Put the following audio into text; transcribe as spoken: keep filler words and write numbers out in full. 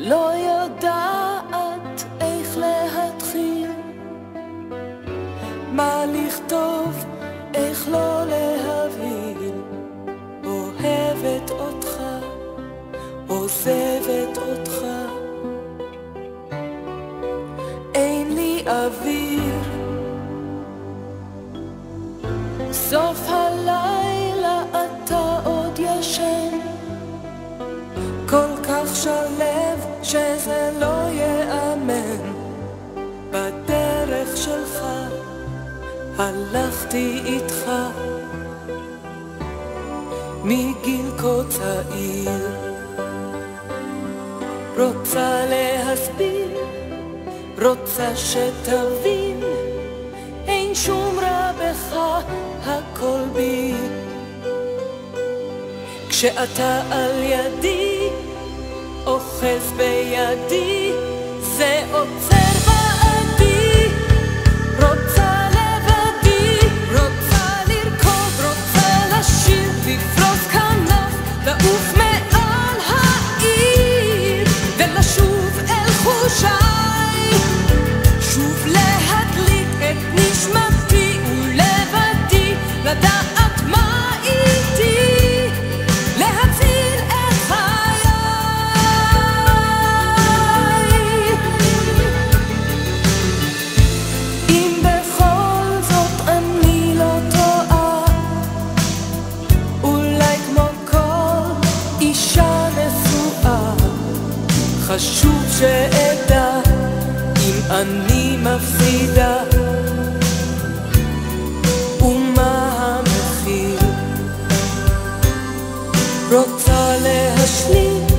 לא יודעת איך להתחיל, מה לכתוב, איך לא להבהיל. אוהבת אותך, עוזבת אותך, אין לי אוויר. סוף הלילה אתה עוד ישן, כל כך שלב שזה לא יאמן. בדרך שלך הלכתי איתך מגיל כה צעיר. רוצה להסביר, רוצה שתבין, אין שום רע בך, הכל בי. כשאתה על ידי, אוחז בידי, זה עוצר בעדי. רוצה לבדי, רוצה לרקוד, רוצה לשיר, לפרוס כנף, לעוף מעל העיר, ולשוב אל חושיי, שוב להדליק את נשמתי ולבדי, לדעת מה איתי, להציל את חיי. אם בכל זאת אני לא טועה, אולי כמו כל אישה נשואה, חשוב שאדע אם אני מפסידה ומה המחיר. רוצה להשלים